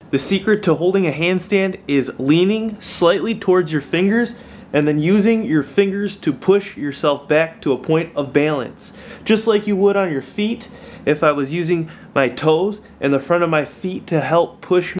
The secret to holding a handstand is leaning slightly towards your fingers and then using your fingers to push yourself back to a point of balance. Just like you would on your feet if I was using my toes and the front of my feet to help push me